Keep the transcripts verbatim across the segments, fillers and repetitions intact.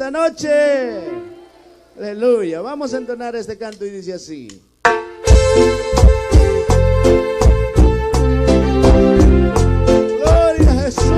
esta noche. Aleluya. Vamos a entonar este canto y dice así. Gloria a Jesús.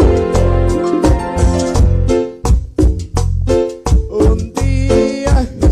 Un día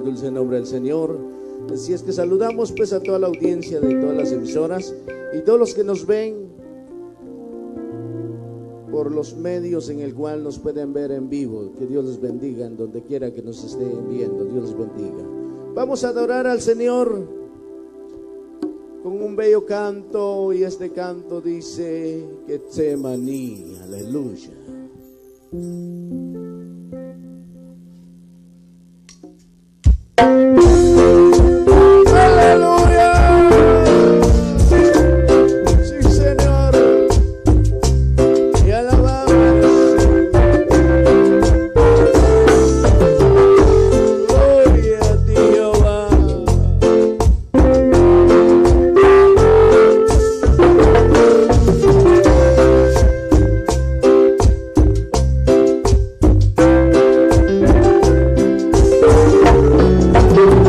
Dulce nombre del Señor. Así es que saludamos pues a toda la audiencia de todas las emisoras y todos los que nos ven por los medios en el cual nos pueden ver en vivo. Que Dios les bendiga en donde quiera que nos estén viendo. Dios les bendiga. Vamos a adorar al Señor con un bello canto, y este canto dice Getsemaní. Aleluya. Thank you.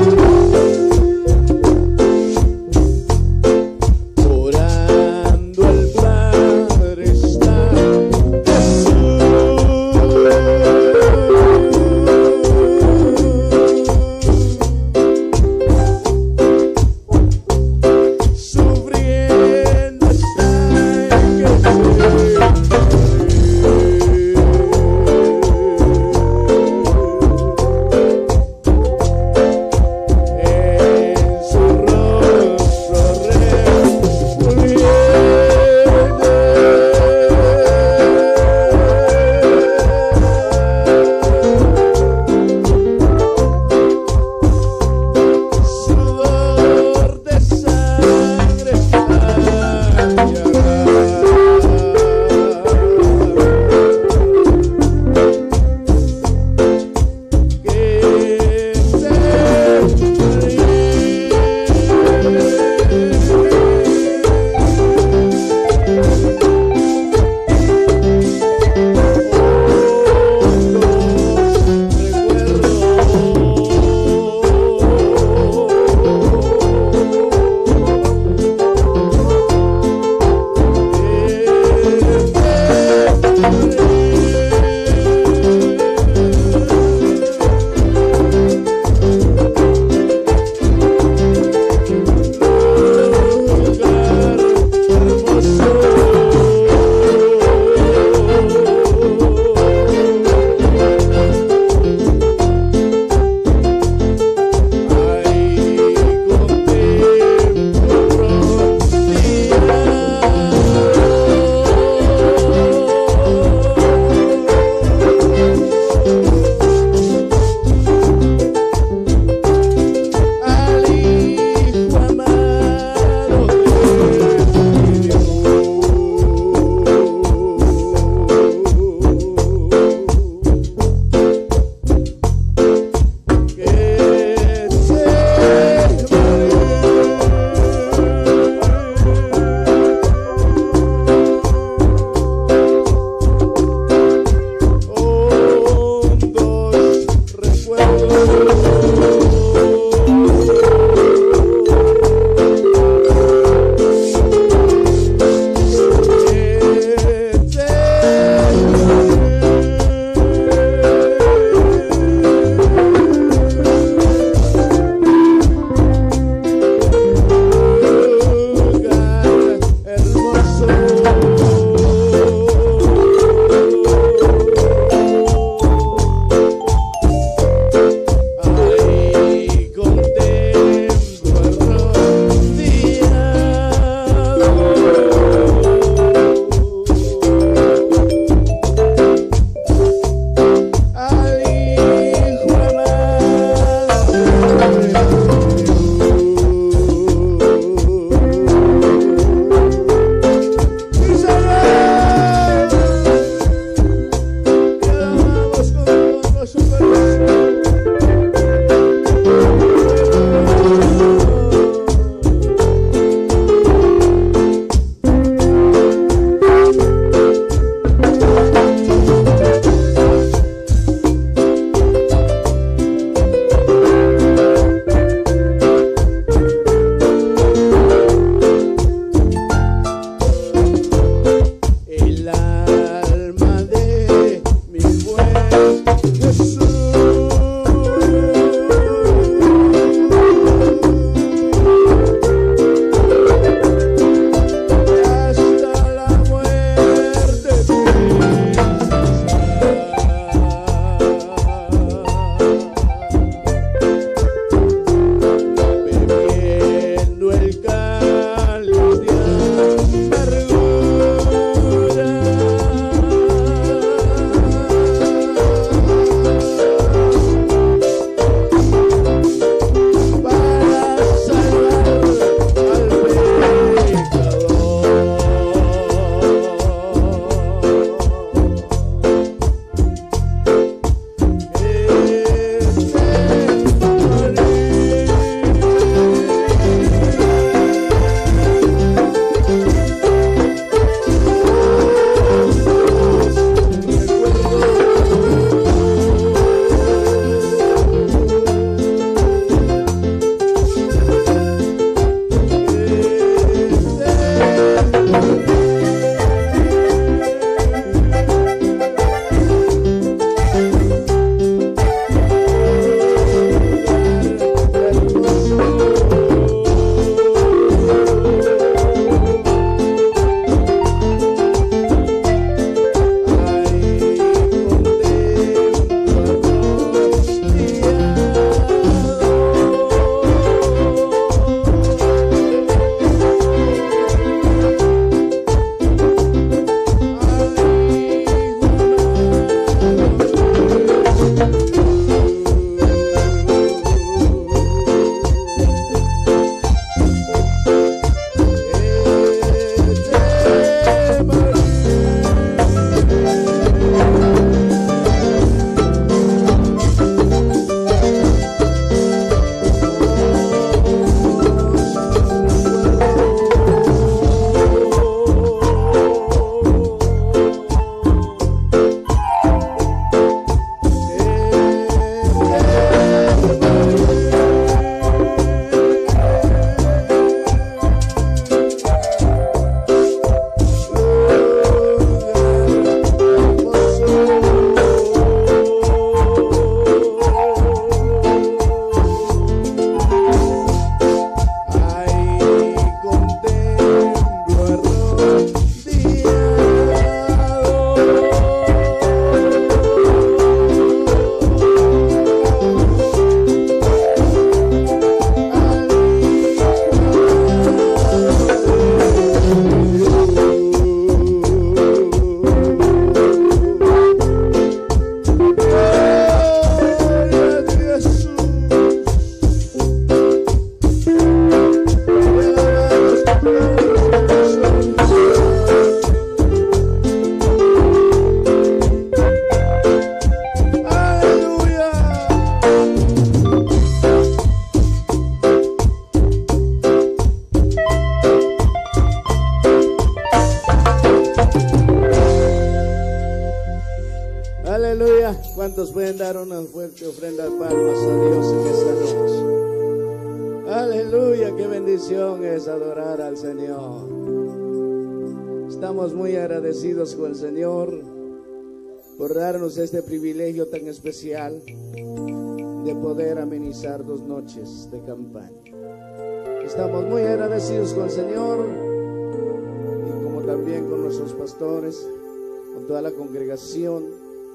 ¿Cuántos pueden dar una fuerte ofrenda de palmas a Dios en esta noche? Aleluya, qué bendición es adorar al Señor. Estamos muy agradecidos con el Señor por darnos este privilegio tan especial de poder amenizar dos noches de campaña. Estamos muy agradecidos con el Señor y como también con nuestros pastores, con toda la congregación.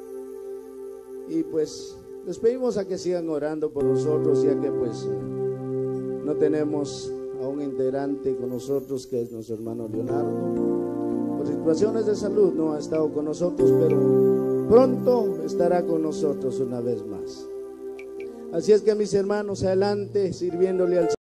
Y pues les pedimos a que sigan orando por nosotros, ya que pues no tenemos a un integrante con nosotros, que es nuestro hermano Leonardo. Por situaciones de salud no ha estado con nosotros, pero pronto estará con nosotros una vez más. Así es que mis hermanos, adelante sirviéndole al Señor.